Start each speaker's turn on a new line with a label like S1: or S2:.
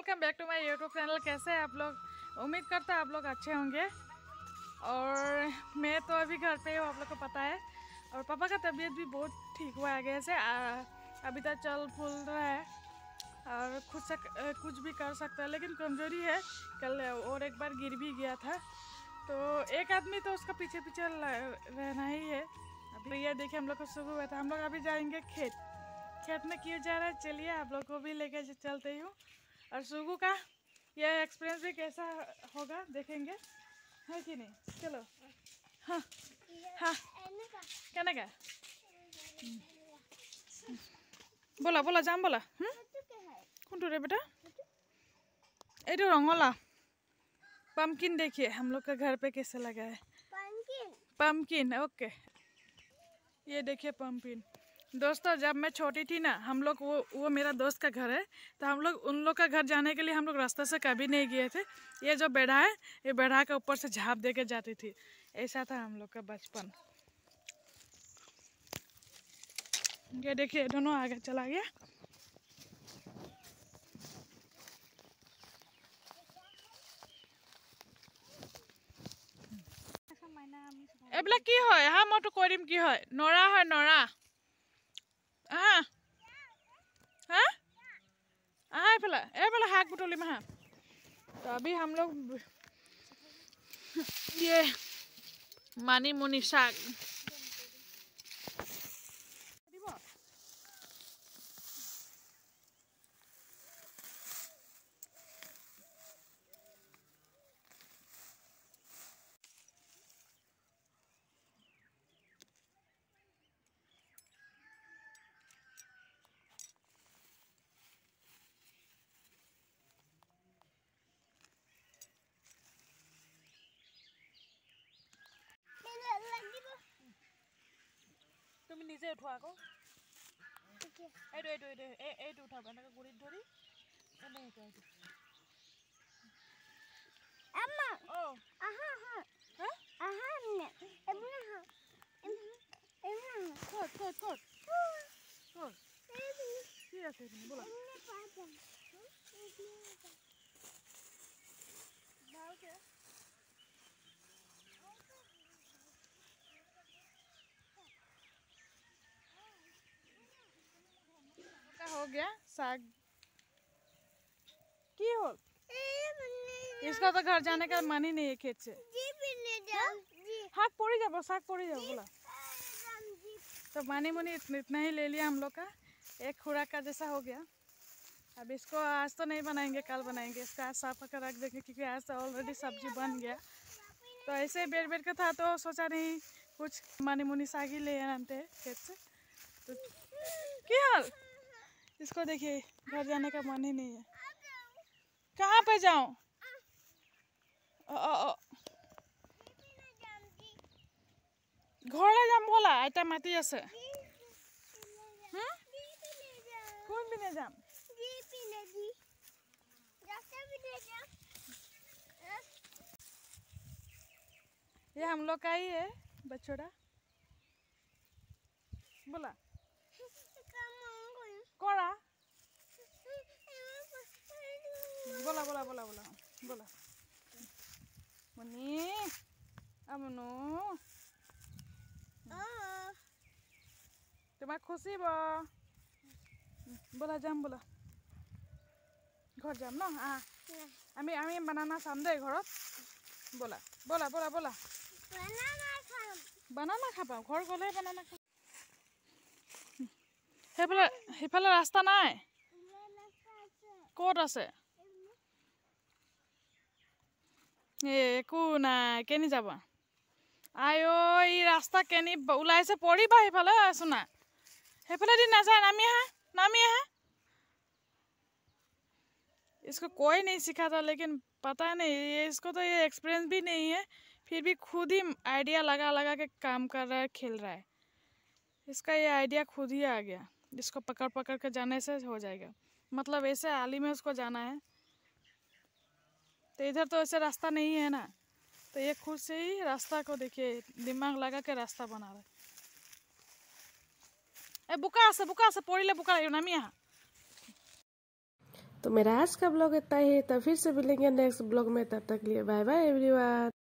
S1: Welcome back to my YouTube channel. कैसे हैं आप लोग? उम्मीद करता है आप लोग अच्छे होंगे। और मैं तो अभी घर पे हूँ, आप लोग को पता है। और पापा का तबीयत भी बहुत ठीक हुआ है आगे से। अभी तक चल फूल रहा है और खुद से कुछ भी कर सकता है, लेकिन कमज़ोरी है। कल और एक बार गिर भी गया था, तो एक आदमी तो उसका पीछे पीछे रहना ही है। अभी ये देखिए, हम लोग को सुबह हुआ था। हम लोग अभी जाएंगे खेत में क्यों जा रहा है, चलिए आप लोग को भी लेके चलते ही हूँ। और सुगु का यह एक्सपीरियंस भी कैसा होगा देखेंगे, है कि नहीं? चलो। हाँ हाँ, कहने का बोला बोला जाम बोला। कौन रे बेटा? ये तो रंगोला पम्पकिन। देखिए हम लोग का घर पे कैसे लगा है पम्पकिन। ओके, ये देखिए पम्पकिन। दोस्तों, जब मैं छोटी थी ना, हम लोग वो मेरा दोस्त का घर है, तो हम लोग उन लोग का घर जाने के लिए हम लोग रास्ते से कभी नहीं गए थे। ये जो बेढ़ा है, ये बेढ़ा के ऊपर से झाँप दे के जाती थी। ऐसा था हम लोग का बचपन। ये देखिए दोनों आगे चला गया। एबला की है? हाँ, मैं तो करिम की है। नरा है नरा। हाँ हाँ हाँ, एबला हाक बुटोली में। हाँ, तो अभी हम लोग ये मानी मुनी साग তুমি নিজে উঠোৱা আকৌ। এইটো উঠাবা, এনেকৈ গুৰিত ধৰি এনেকৈ এইটো। কি আছে বলা। हो गया साग की हो। इसका तो घर जाने का मन ही नहीं है खेत से। हाथ पड़ी जाओ, साग पड़ी जाओ बोला। तो मानी मुनी इतना ही ले लिया हम लोग का, एक खुराक का जैसा हो गया। अब इसको आज तो नहीं बनाएंगे, कल बनाएंगे। इसको आज साफ कर रख देंगे, क्योंकि आज तो ऑलरेडी सब्जी बन गया। तो ऐसे बैठ बैठ के था, तो सोचा नहीं कुछ मानी मुनी साग ही ले आते खेत से। तो क्या हाल? इसको देखिए, घर जाने का मन ही नहीं है। कहाँ पे जाऊँ? घरे जाम बोला, आइटा माती आसे। कौन भी नहीं जाम? ये हम लोग का ही है बछड़ा। बोला कोड़ा बोला बोला बोला बोला बोला मुनी अमनु तुम्हार खुशी बोला जाम बोला। घर जाम न आमी आमी बनाना खाम दे घरत। बोला बोला बोला बोला बनाना खाবা घर गले बनाना खा। সেইফালে ৰাস্তা নাই। ক'ত আছে? একো নাই, কেনি যাবা? আইও, এই ৰাস্তা কেনি ওলাইছে, পৰিবা সেইফালে। চোনা সেইফালেদি নাযায়, नामी आहा। इसको कोई नहीं सिखाता, लेकिन पता नहीं इसको तो ये एक्सपीरियंस भी नहीं है, फिर भी खुद ही आइडिया लगा लगा के काम कर रहा है, खेल रहा है। इसका ये आइडिया खुद ही आ गया। इसको पकड़ पकड़ के जाने से हो जाएगा। मतलब ऐसे आली में उसको जाना है, तो इधर तो ऐसे रास्ता नहीं है ना, तो ये खुद से ही रास्ता को देखिए दिमाग लगा के रास्ता बना रहा है। ए बुका से पड़े बुका नामी आहा।
S2: तो मेरा आज का ब्लॉग इतना ही, तब फिर से मिलेंगे नेक्स्ट ब्लॉग में। तब तक के लिए बाय बाय एवरीवन।